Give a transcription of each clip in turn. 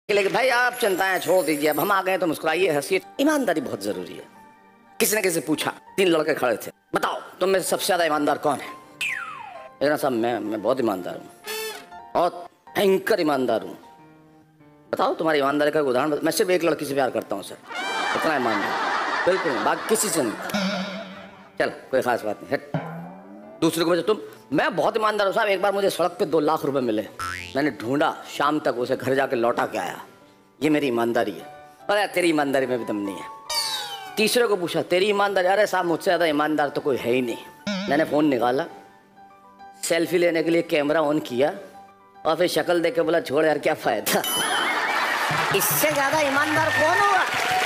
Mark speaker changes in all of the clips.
Speaker 1: लेकिन भाई आप चिंताएं छोड़ दीजिए, अब हम आ गए तो मुस्कुराइए, हंसिए। ईमानदारी बहुत जरूरी है। किसी ने किसी पूछा, 3 लड़के खड़े थे, बताओ तुम में सबसे ज्यादा ईमानदार कौन है? लेकिन साहब मैं बहुत ईमानदार हूँ, बहुत भयंकर ईमानदार हूँ। बताओ तुम्हारी ईमानदारी का उदाहरण। मैं सिर्फ एक लड़की से प्यार करता हूँ सर, इतना ईमानदार, बिल्कुल बाकी किसी से नहीं। चल कोई खास बात नहीं, हट। दूसरे को तुम, मैं बहुत ईमानदार हूँ साहब। एक बार मुझे सड़क पे 2 लाख रुपए मिले, मैंने ढूंढा, शाम तक उसे घर जाके लौटा के आया। ये मेरी ईमानदारी है। अरे तेरी ईमानदारी में भी दम नहीं है। तीसरे को पूछा, तेरी ईमानदारी? अरे साहब मुझसे ज़्यादा ईमानदार तो कोई है ही नहीं। मैंने फ़ोन निकाला, सेल्फी लेने के लिए कैमरा ऑन किया और फिर शक्ल देख के बोला छोड़ यार क्या फ़ायदा। इससे ज़्यादा ईमानदार कौन होगा?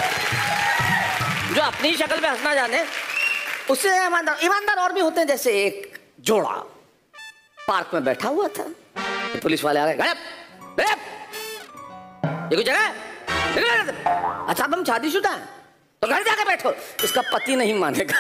Speaker 1: जो अपनी शक्ल पे हंसना जाने, उससे ईमानदार और भी होते हैं। जैसे एक जोड़ा पार्क में बैठा हुआ था, पुलिस वाले आ गए, ये कोई जगह? अच्छा तुम शादीशुदा है तो घर जाके बैठो। इसका पति नहीं मानेगा।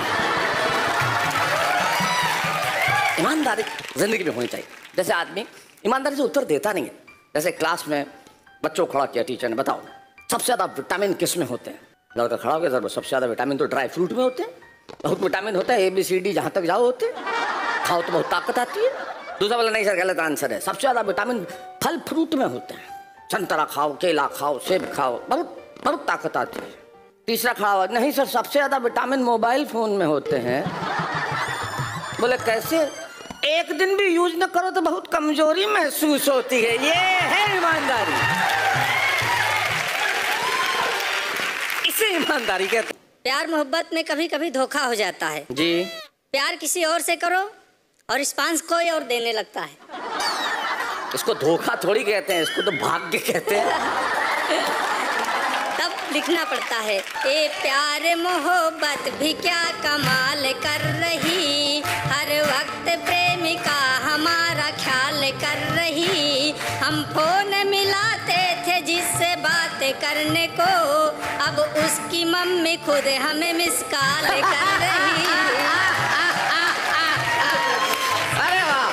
Speaker 1: ईमानदारी जिंदगी में होनी चाहिए। जैसे आदमी ईमानदारी से उत्तर देता नहीं है। जैसे क्लास में बच्चों को खड़ा किया टीचर ने, बताओ सबसे ज्यादा विटामिन किस में होते हैं? लड़का खड़ा हो गया, सर सबसे ज्यादा विटामिन तो ड्राई फ्रूट में होते हैं, बहुत विटामिन होता है, ABCD जहां तक जाओ होते हैं, खाओ तो बहुत ताकत आती है। दूसरा बोला नहीं सर गलत आंसर है, सबसे ज्यादा विटामिन फल फ्रूट में होते हैं, संतरा खाओ, केला खाओ, सेब खाओ, बहुत बहुत ताकत आती है। तीसरा खड़ा हुआ, नहीं सर सबसे ज्यादा विटामिन मोबाइल फोन में होते हैं। बोले कैसे? एक दिन भी यूज न करो तो बहुत कमजोरी महसूस होती है। ये है ईमानदारी, इसे ईमानदारी कहते हैं।
Speaker 2: प्यार मोहब्बत में कभी कभी धोखा हो जाता है
Speaker 1: जी।
Speaker 2: प्यार किसी और से करो और रिस्पांस कोई और देने लगता है।
Speaker 1: इसको धोखा थोड़ी कहते हैं, इसको तो भाग्य कहते हैं।
Speaker 2: तब लिखना पड़ता है, ए प्यार मोहब्बत भी क्या कमाल कर रही, हर वक्त प्रेमिका हमारा ख्याल कर रही। हम फोन मिलाते थे जिससे बात करने को, अब उसकी मम्मी खुद हमें मिस कॉल कर रही।
Speaker 1: अरे वाह,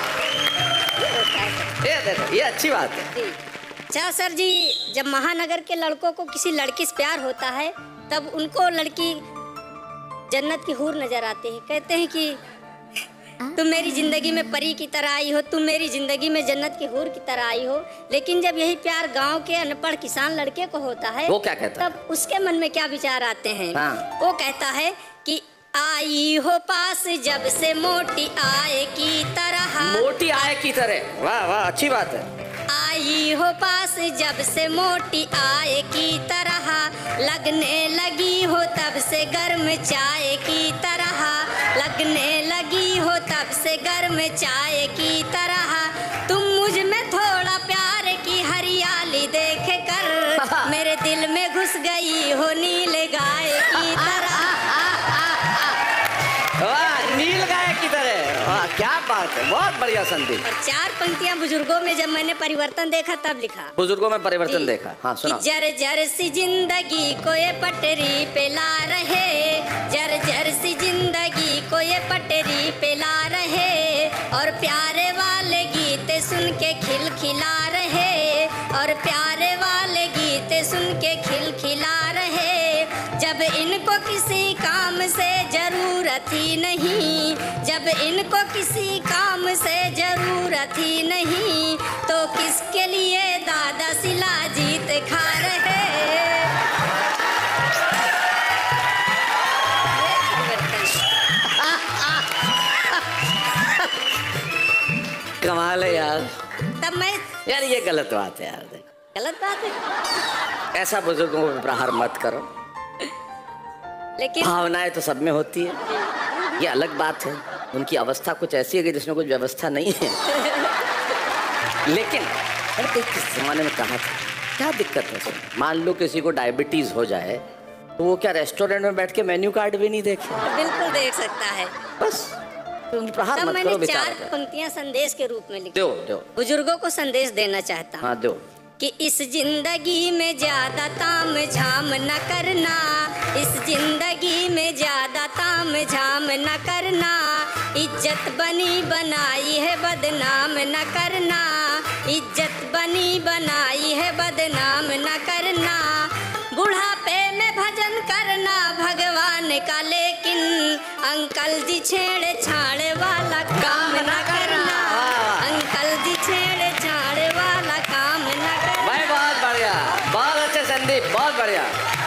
Speaker 1: ये देखो ये अच्छी बात है।
Speaker 2: अच्छा सर जी, जब महानगर के लड़कों को किसी लड़की से प्यार होता है तब उनको लड़की जन्नत की हूर नजर आती है। कहते हैं कि तुम मेरी जिंदगी में परी की तरह आई हो, तुम मेरी जिंदगी में जन्नत की हूर की तरह आई हो। लेकिन जब यही प्यार गांव के अनपढ़ किसान लड़के को होता है,
Speaker 1: वो क्या कहता है?
Speaker 2: तब उसके मन में क्या विचार आते हैं?
Speaker 1: हाँ।
Speaker 2: वो कहता है कि आई हो पास जब से मोटी आए की तरह।
Speaker 1: मोटी आए की तरह, वाह वाह अच्छी बात है।
Speaker 2: आई हो पास जब से मोटी आए की तरह, लगने लगी हो तब से गर्म चाय की तरह, लगने लगी हो तब से गर्म चाय की तरह। तुम मुझ में थोड़ा प्यार की हरियाली देख कर मेरे दिल में घुस गई हो नील गाय की तरह।
Speaker 1: वाह, नील गाय की तरह, वाह क्या बात है, बहुत बढ़िया संदेश।
Speaker 2: और 4 पंक्तियां बुजुर्गों में जब मैंने परिवर्तन देखा तब लिखा।
Speaker 1: बुजुर्गों में परिवर्तन देखा, हाँ सुना।
Speaker 2: जर जर सी जिंदगी को ये पटरी पे ला रहे, जर जर सी जिंदगी को ये पटरी पे ला रहे, और प्यारे वाले गीत सुन के खिलखिला रहे, और प्यारे वाले गीत सुन के खिलखिला रहे। जब इनको किसी काम से जरूरत ही नहीं, जब इनको किसी काम से जरूरत ही नहीं, तो किसके लिए दादा सिला जीत खा रहे।
Speaker 1: कमाल है यार।
Speaker 2: तब मैं
Speaker 1: यार ये गलत बात है यार,
Speaker 2: गलत बात है,
Speaker 1: ऐसा बुजुर्गों को प्रहार मत करो।
Speaker 2: लेकिन
Speaker 1: भावनाएं तो सब में होती है, ये अलग बात है। उनकी अवस्था कुछ ऐसी है कि जिसमें कुछ व्यवस्था नहीं है। लेकिन अरे किस जमाने में कहा था, क्या दिक्कत है? मान लो किसी को डायबिटीज हो जाए तो वो क्या रेस्टोरेंट में बैठ के मेन्यू कार्ड भी नहीं देखे?
Speaker 2: बिल्कुल देख सकता है।
Speaker 1: बस प्रहार
Speaker 2: तब
Speaker 1: मत
Speaker 2: मैंने
Speaker 1: करो
Speaker 2: 4
Speaker 1: बेचारे।
Speaker 2: पंक्तियां संदेश के रूप में लिखी।
Speaker 1: दो
Speaker 2: बुजुर्गों को संदेश देना चाहता हूँ।
Speaker 1: हाँ दो।
Speaker 2: कि इस जिंदगी में ज्यादा ताम झाम न करना, इस जिंदगी में ज्यादा ताम झाम न करना, इज्जत बनी बनाई है बदनाम न करना, इज्जत बनी बनाई है बदनाम अंकल जी छेड़ छाड़ वाला काम न करना, अंकल जी छेड़ छाड़ वाला काम न करना।
Speaker 1: भाई बहुत बढ़िया, बहुत अच्छे संदीप, बहुत बढ़िया।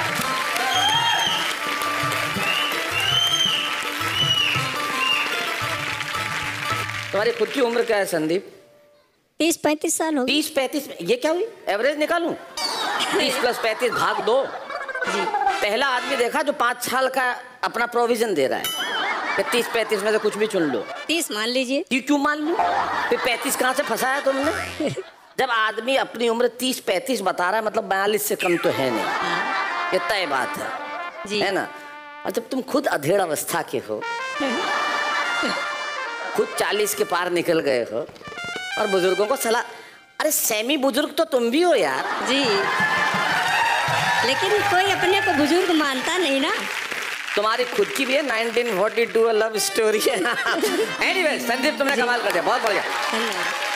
Speaker 1: तुम्हारी खुद की उम्र क्या है संदीप?
Speaker 2: 30-35 साल हो।
Speaker 1: 30-35? ये क्या हुई, एवरेज निकालूं? 30 + 35 भाग 2 जी। पहला आदमी देखा जो 5 साल का अपना प्रोविजन दे रहा है कि 30-35 में से कुछ भी चुन लो।
Speaker 2: 30 मान लीजिए।
Speaker 1: क्यों मान लूं? फिर 35 कहाँ से फंसाया तुमने? जब आदमी अपनी उम्र 30-35 बता रहा है मतलब 42 से कम तो है नहीं, ये तय बात है जी, है ना? और जब तुम खुद अधेड़ अवस्था के हो, खुद 40 के पार निकल गए हो और बुजुर्गों को सलाह, अरे सेमी बुजुर्ग तो तुम भी हो यार
Speaker 2: जी, लेकिन कोई अपने को बुजुर्ग मानता नहीं ना।
Speaker 1: तुम्हारी खुद की भी है 1942 लव स्टोरी है। एनीवे संदीप तुमने कमाल कर दिया, बहुत बढ़िया।